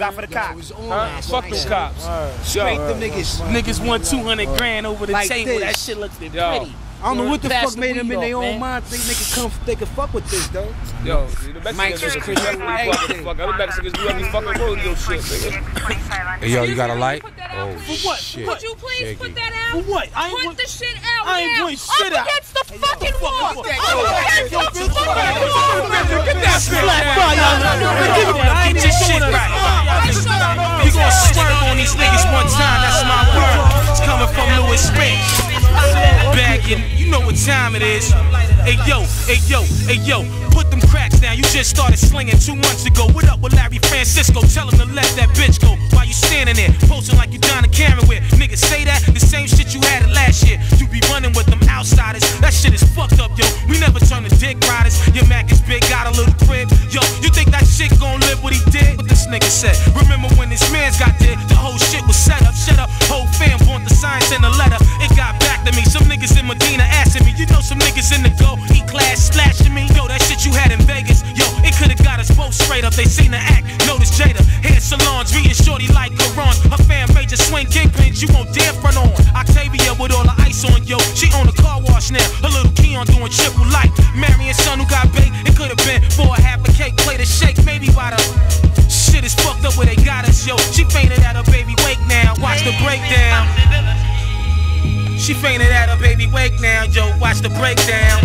got for the cops? Fuck them cops. Straight them niggas. Niggas want 200 grand over the table. That shit looks pretty. I don't know what the fuck made them in their own mind think they can fuck with this, though. Yo, the Mexicans do every fucking rodeo shit, nigga. Hey, yo, you got a light? Oh, for what? Shit. Could you please put that out? For what? Put the shit out I ain't doing shit out. Up against the fucking wall. Up against the fucking wall. Get that shit right. Get your shit right. You gonna swerve on these niggas one time, that's my word. It's coming from Louis Rich. Bagging, you know what time it is. Hey yo, hey yo, hey yo, put them cracks down. You just started slinging 2 months ago. What up with Larry Francisco? Tell him to let that bitch go. While you standing there, posting like you Donna Cameron with. Niggas say that, the same shit you had it last year. You be running with them outsiders. That shit is fucked up, yo. We never turn to dick riders. Your Mac is big, got a little crib. Yo, you think that shit gon' live what he did? What this nigga said. Remember when this man's got there, the whole shit was set up. Shut up, whole fam want the science and the letter. It got back to me. Some niggas in Medina asking me. You know some niggas in the go, E-class slashing me. Yo, that shit you had in Vegas. Yo, it could've got us both straight up. They seen the act. Notice Jada, hair salons, reading shorty like Quran. Her fan major swing kingpins, you won't dare front on. Octavia with all the ice on, yo. She own a car wash now. Her little Keon doing triple light. Marion son who got baked. It could've been for a half a cake, plate of shake, maybe by the shit is fucked up where they got us, yo. She fainted at her baby wake now. Watch the breakdown. She fainted at her baby wake now, yo. Watch the breakdown.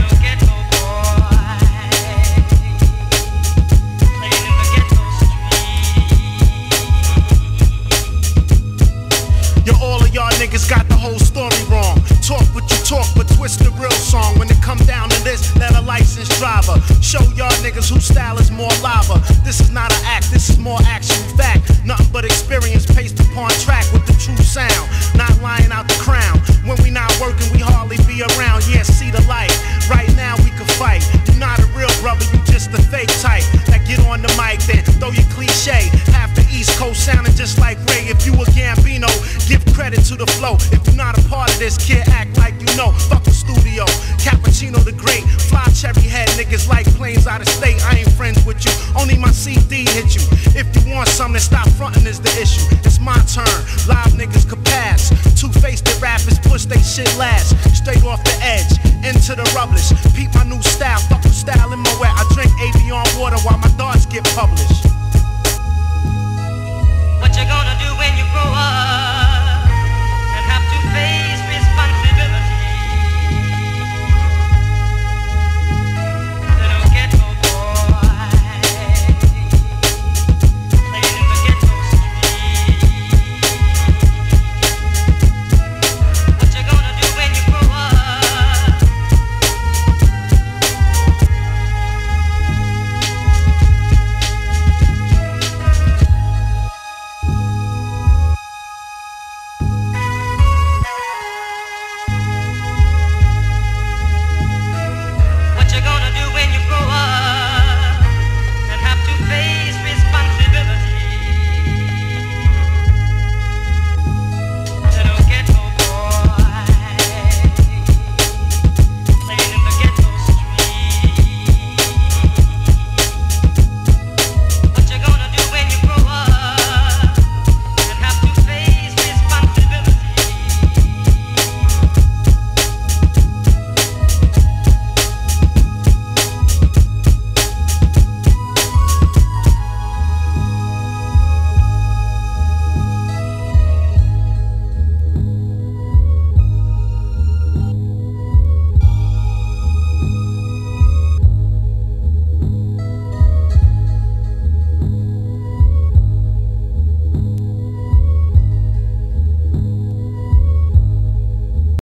Yo, all of y'all niggas got the whole story wrong. Talk what you talk, but twist the real song. When it come down to this, let a licensed driver show y'all niggas whose style is more lava. This is not an act, this is more actual fact. Nothing but experience paced upon track with the true sound. Not lying out the crown. When we not working, we hardly be around. Yeah, see the light. Right now we can fight. You're not a real brother, you just a fake type. That get on the mic, then throw your cliche. Half the East Coast sounding just like Ray. If you a Gambino, give credit to the flow. If you're not a part of this, kid, act like you know. Fuck the studio, Cappuccino the Great. Fly cherry head niggas like planes out of state. I ain't friends with you, only my CD hit you. If you want something, stop frontin' is the issue. It's my turn, live niggas could pass. Two-faced rappers push they shit last. Straight off the edge, into the rubbish. Peep my new style, fuck the style in my wet. I drink Avion water while my thoughts get published.